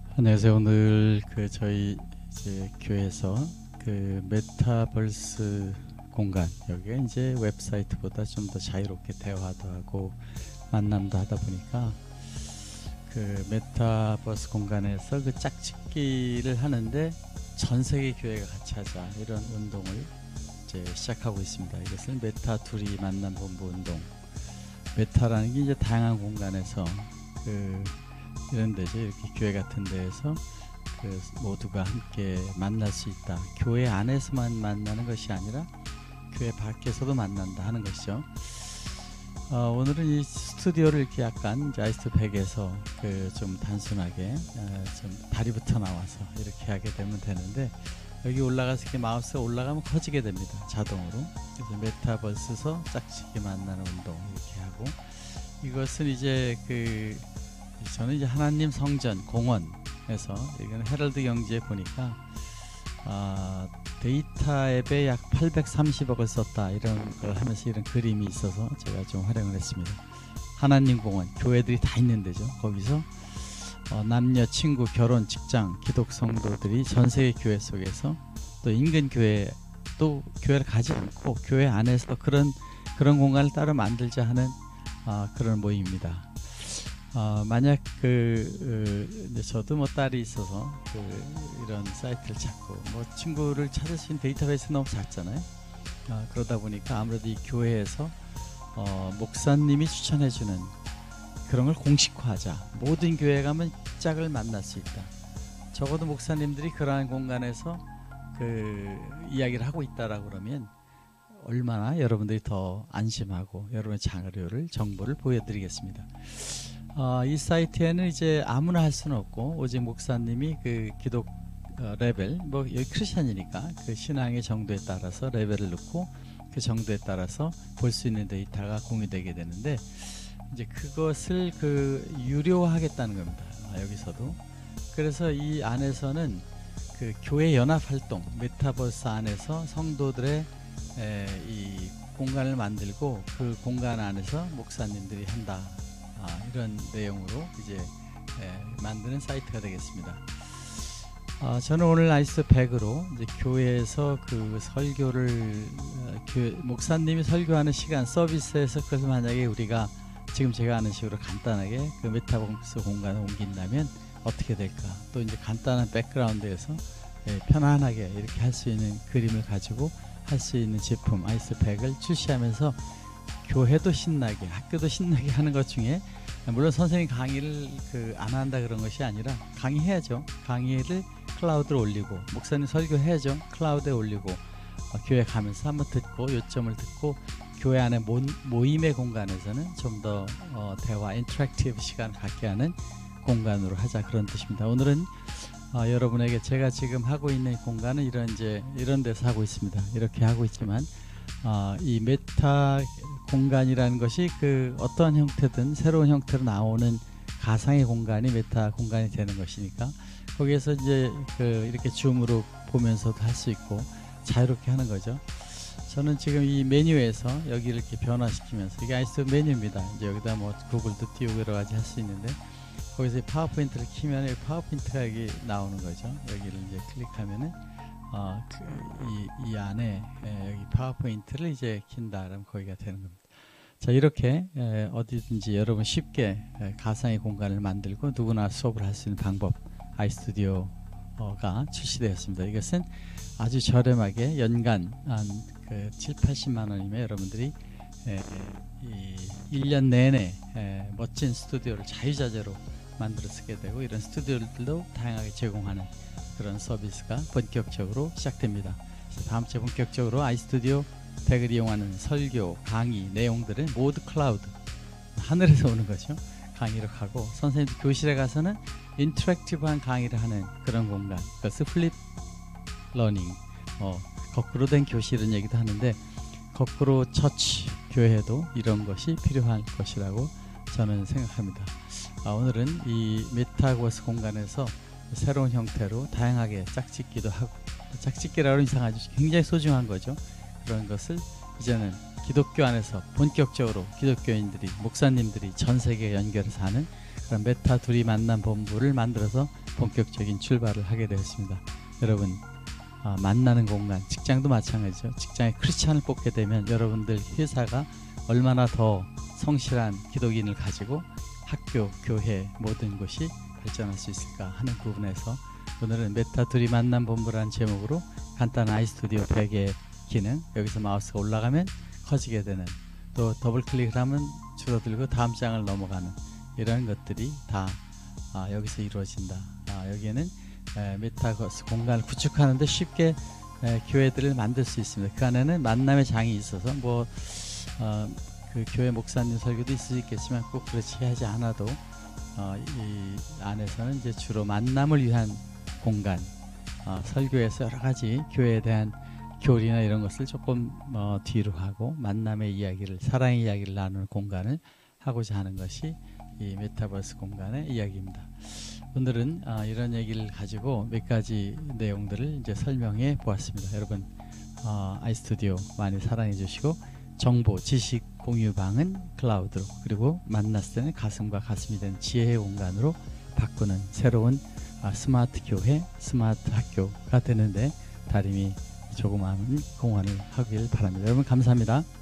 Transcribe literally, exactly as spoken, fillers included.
안녕하세요. 오늘 그 저희 이제 교회에서 그 메타버스 공간, 여기가 이제 웹사이트보다 좀 더 자유롭게 대화도 하고 만남도 하다 보니까 그 메타버스 공간에서 그 짝짓기를 하는데 전 세계 교회가 같이 하자, 이런 운동을 이제 시작하고 있습니다. 이것을 메타 둘이 만남 본부 운동. 메타라는 게 이제 다양한 공간에서 그 이런 데죠. 이렇게 교회 같은 데에서 그 모두가 함께 만날 수 있다. 교회 안에서만 만나는 것이 아니라 교회 밖에서도 만난다 하는 것이죠. 어, 오늘은 이 스튜디오를 이렇게 약간 아이스트 백에서 그 좀 단순하게 어, 좀 다리부터 나와서 이렇게 하게 되면 되는데, 여기 올라가서 이렇게 마우스가 올라가면 커지게 됩니다. 자동으로. 그래서 메타버스에서 짝짓기 만나는 운동 이렇게 하고, 이것은 이제 그 저는 이제 하나님 성전 공원에서, 이건 헤럴드 경제에 보니까 아, 데이터 앱에 약 팔백삼십억을 썼다, 이런 걸 하면서 이런 그림이 있어서 제가 좀 활용을 했습니다. 하나님 공원, 교회들이 다 있는 데죠. 거기서 어, 남녀, 친구, 결혼, 직장, 기독 성도들이 전 세계 교회 속에서, 또 인근 교회, 또 교회를 가지 않고 교회 안에서 그런 그런 공간을 따로 만들자 하는 어, 그런 모임입니다. 어, 만약 그 어, 저도 뭐 딸이 있어서 그 이런 사이트를 찾고, 뭐 친구를 찾을 수 있는 데이터베이스 너무 작잖아요. 어, 그러다 보니까 아무래도 이 교회에서 어, 목사님이 추천해주는 그런 걸 공식화하자. 모든 교회 가면 짝을 만날 수 있다. 적어도 목사님들이 그러한 공간에서 그 이야기를 하고 있다라고 그러면 얼마나 여러분들이 더 안심하고 여러분의 자료를, 정보를 보여드리겠습니다. 어, 이 사이트에는 이제 아무나 할 수는 없고, 오직 목사님이 그 기독 어, 레벨, 뭐 여기 크리스천이니까 그 신앙의 정도에 따라서 레벨을 넣고 그 정도에 따라서 볼 수 있는 데이터가 공유되게 되는데, 이제 그것을 그 유료화하겠다는 겁니다. 아, 여기서도. 그래서 이 안에서는 그 교회 연합 활동, 메타버스 안에서 성도들의 에, 이 공간을 만들고 그 공간 안에서 목사님들이 한다. 아, 이런 내용으로 이제 에, 만드는 사이트가 되겠습니다. 아, 저는 오늘 아이스 백으로 이제 교회에서 그 설교를 어, 교, 목사님이 설교하는 시간 서비스에서, 그래서 만약에 우리가 지금 제가 하는 식으로 간단하게 그 메타버스 공간을 옮긴다면 어떻게 될까? 또 이제 간단한 백그라운드에서 예, 편안하게 이렇게 할 수 있는 그림을 가지고 할 수 있는 제품 아이스 백을 출시하면서 교회도 신나게, 학교도 신나게 하는 것 중에, 물론 선생님 강의를 그 안 한다 그런 것이 아니라 강의해야죠. 강의를 클라우드에 올리고, 목사님 설교해야죠. 클라우드에 올리고, 어, 교회 가면서 한번 듣고 요점을 듣고, 교회 안에 모, 모임의 공간에서는 좀 더 어, 대화, 인터랙티브 시간을 갖게 하는 공간으로 하자, 그런 뜻입니다. 오늘은 어, 여러분에게 제가 지금 하고 있는 공간은 이런 이제 이런 데서 하고 있습니다. 이렇게 하고 있지만 어, 이 메타 공간이라는 것이 그 어떠한 형태든 새로운 형태로 나오는 가상의 공간이 메타 공간이 되는 것이니까, 거기에서 이제 그 이렇게 줌으로 보면서도 할 수 있고 자유롭게 하는 거죠. 저는 지금 이 메뉴에서 여기를 이렇게 변화시키면서, 이게 아이스 메뉴입니다. 이제 여기다 뭐 구글도 띄우고 여러 가지 할 수 있는데, 거기서 파워포인트를 키면 여기 파워포인트가 여기 나오는 거죠. 여기를 이제 클릭하면은 어, 그 이, 이 안에 에, 여기 파워포인트를 이제 킨다 그러면 거기가 되는 겁니다. 자, 이렇게 에, 어디든지 여러분 쉽게 에, 가상의 공간을 만들고 누구나 수업을 할 수 있는 방법, 아이스튜디오가 출시되었습니다. 이것은 아주 저렴하게 연간 한 그 칠, 팔십만 원이면 여러분들이 에, 이 일 년 내내 에, 멋진 스튜디오를 자유자재로 만들어 쓰게 되고, 이런 스튜디오들도 다양하게 제공하는 그런 서비스가 본격적으로 시작됩니다. 다음 주에 본격적으로 아이스튜디오 백을 이용하는 설교, 강의 내용들은 모두 클라우드, 하늘에서 오는 거죠. 강의를 하고, 선생님들 교실에 가서는 인터랙티브한 강의를 하는 그런 공간, 그것을 플립 러닝, 어, 거꾸로 된 교실은 얘기도 하는데, 거꾸로 처치, 교회에도 이런 것이 필요할 것이라고 저는 생각합니다. 아, 오늘은 이 메타버스 공간에서 새로운 형태로 다양하게 짝짓기도 하고, 짝짓기라고 이상하죠. 굉장히 소중한 거죠. 그런 것을 이제는 기독교 안에서 본격적으로 기독교인들이, 목사님들이 전 세계에 연결해서 하는 그런 메타 둘이 만난 본부를 만들어서 본격적인 출발을 하게 되었습니다. 여러분, 아, 만나는 공간, 직장도 마찬가지죠. 직장에 크리스찬을 뽑게 되면 여러분들 회사가 얼마나 더 성실한 기독인을 가지고 학교, 교회 모든 곳이 발전할 수 있을까 하는 부분에서 오늘은 메타 둘이 만남 본부라는 제목으로 간단한 아이스튜디오 베개 기능, 여기서 마우스가 올라가면 커지게 되는, 또 더블 클릭을 하면 줄어들고 다음 장을 넘어가는 이런 것들이 다 아, 여기서 이루어진다. 아, 여기에는 에, 메타버스 공간을 구축하는데 쉽게 에, 교회들을 만들 수 있습니다. 그 안에는 만남의 장이 있어서 뭐 어, 그 교회 목사님 설교도 있을 수 있겠지만 꼭 그렇지 하지 않아도 어, 이 안에서는 이제 주로 만남을 위한 공간, 어, 설교에서 여러 가지 교회에 대한 교리나 이런 것을 조금 어, 뒤로 하고 만남의 이야기를, 사랑의 이야기를 나누는 공간을 하고자 하는 것이 이 메타버스 공간의 이야기입니다. 오늘은 어, 이런 얘기를 가지고 몇 가지 내용들을 이제 설명해 보았습니다. 여러분, 어, 아이스튜디오 많이 사랑해 주시고, 정보, 지식 공유방은 클라우드로, 그리고 만났을 때는 가슴과 가슴이 된 지혜의 공간으로 바꾸는 새로운 아, 스마트 교회, 스마트 학교가 되는데 다림이 조그마한 공헌을 하길 바랍니다. 여러분 감사합니다.